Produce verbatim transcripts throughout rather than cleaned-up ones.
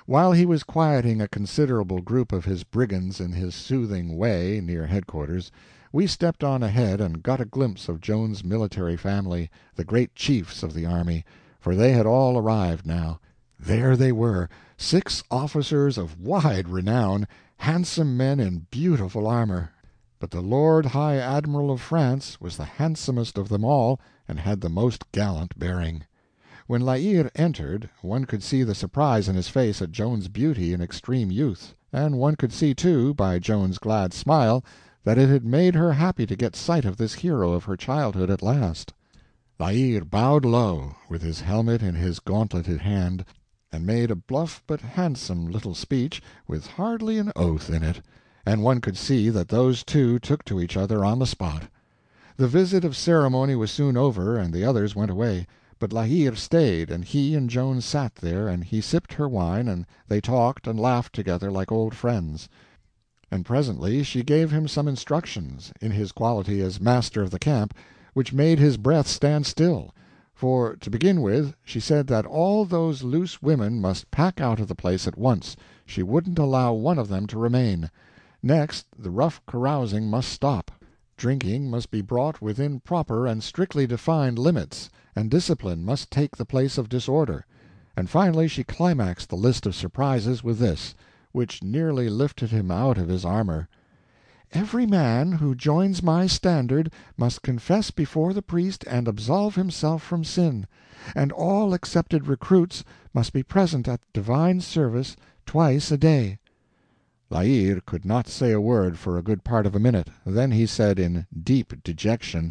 While he was quieting a considerable group of his brigands in his soothing way, near headquarters, we stepped on ahead and got a glimpse of Joan's military family, the great chiefs of the army, for they had all arrived now. There they were, six officers of wide renown, handsome men in beautiful armor. But the Lord High Admiral of France was the handsomest of them all, and had the most gallant bearing. When La Hire entered, one could see the surprise in his face at Joan's beauty and extreme youth, and one could see, too, by Joan's glad smile, that it had made her happy to get sight of this hero of her childhood at last. La Hire bowed low, with his helmet in his gauntleted hand, and made a bluff but handsome little speech, with hardly an oath in it, and one could see that those two took to each other on the spot. The visit of ceremony was soon over, and the others went away, but La Hire stayed, and he and Joan sat there, and he sipped her wine, and they talked and laughed together like old friends. And presently she gave him some instructions, in his quality as master of the camp, which made his breath stand still. For, to begin with, she said that all those loose women must pack out of the place at once. She wouldn't allow one of them to remain. Next, the rough carousing must stop. Drinking must be brought within proper and strictly defined limits, and discipline must take the place of disorder. And finally she climaxed the list of surprises with this, which nearly lifted him out of his armor: "Every man who joins my standard must confess before the priest and absolve himself from sin, and all accepted recruits must be present at divine service twice a day." La Hire could not say a word for a good part of a minute. Then he said, in deep dejection: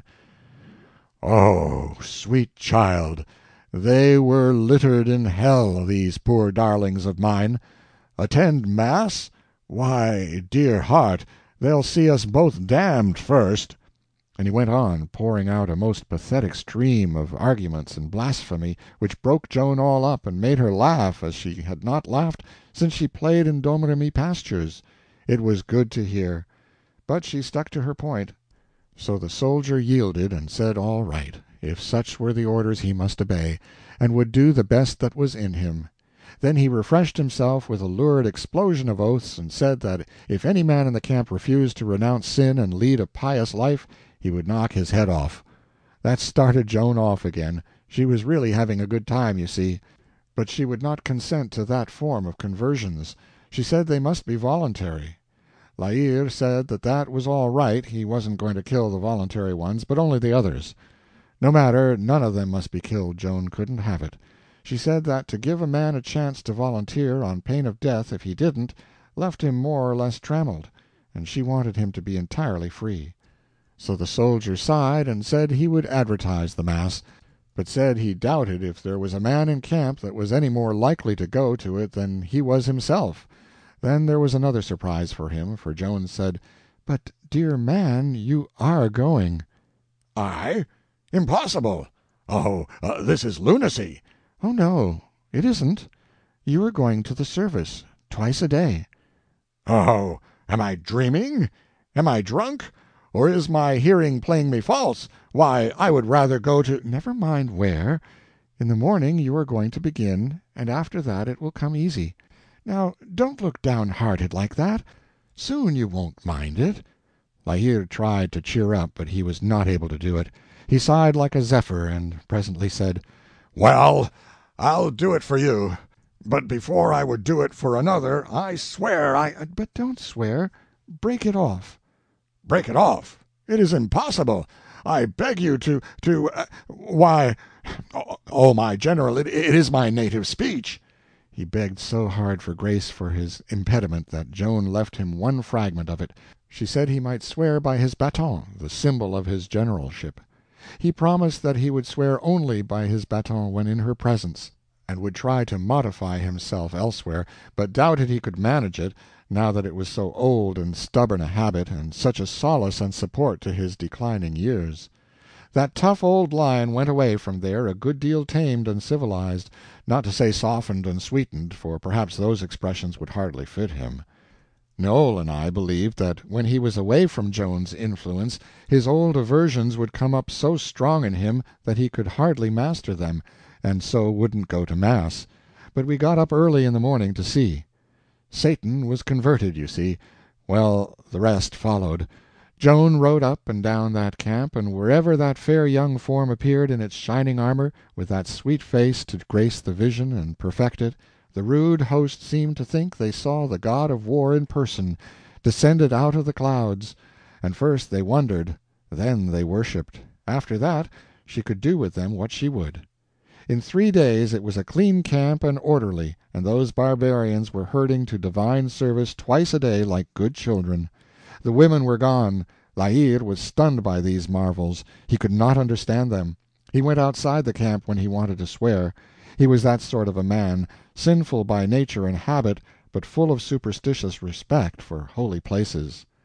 "Oh, sweet child, they were littered in hell, these poor darlings of mine. Attend mass? Why, dear heart, they'll see us both damned first." And he went on, pouring out a most pathetic stream of arguments and blasphemy, which broke Joan all up, and made her laugh as she had not laughed since she played in Domremy pastures. It was good to hear. But she stuck to her point. So the soldier yielded, and said all right, if such were the orders he must obey, and would do the best that was in him. Then he refreshed himself with a lurid explosion of oaths, and said that if any man in the camp refused to renounce sin and lead a pious life, he would knock his head off. That started Joan off again. She was really having a good time, you see. But she would not consent to that form of conversions. She said they must be voluntary. La Hire said that that was all right, he wasn't going to kill the voluntary ones, but only the others. No matter, none of them must be killed, Joan couldn't have it. She said that to give a man a chance to volunteer, on pain of death if he didn't, left him more or less trammeled, and she wanted him to be entirely free. So the soldier sighed and said he would advertise the mass, but said he doubted if there was a man in camp that was any more likely to go to it than he was himself. Then there was another surprise for him, for Joan said, "But, dear man, you are going." "I? Impossible! Oh, uh, this is lunacy." "Oh, no, it isn't. You are going to the service, twice a day." "Oh, am I dreaming? Am I drunk? Or is my hearing playing me false? Why, I would rather go to—" "Never mind where. In the morning you are going to begin, and after that it will come easy. Now don't look downhearted like that. Soon you won't mind it." La Hire tried to cheer up, but he was not able to do it. He sighed like a zephyr, and presently said, "Well, I'll do it for you. But before I would do it for another, I swear I—" "But don't swear. Break it off." "Break it off? It is impossible. I beg you to—to—uh, why, oh, my General, it, it is my native speech." He begged so hard for grace for his impediment that Joan left him one fragment of it. She said he might swear by his baton, the symbol of his generalship. He promised that he would swear only by his baton when in her presence, and would try to modify himself elsewhere, but doubted he could manage it, now that it was so old and stubborn a habit, and such a solace and support to his declining years. That tough old lion went away from there a good deal tamed and civilized, not to say softened and sweetened, for perhaps those expressions would hardly fit him. Noel and I believed that when he was away from Joan's influence his old aversions would come up so strong in him that he could hardly master them, and so wouldn't go to mass. but we got up early in the morning to see. Satan was converted, you see. Well, the rest followed. Joan rode up and down that camp, and wherever that fair young form appeared in its shining armor, with that sweet face to grace the vision and perfect it, the rude host seemed to think they saw the god of war in person, descended out of the clouds, and first they wondered, then they worshipped. After that, she could do with them what she would. In three days it was a clean camp and orderly, and those barbarians were herding to divine service twice a day like good children. The women were gone. La Hire was stunned by these marvels. He could not understand them. He went outside the camp when he wanted to swear. He was that sort of a man, sinful by nature and habit, but full of superstitious respect for holy places.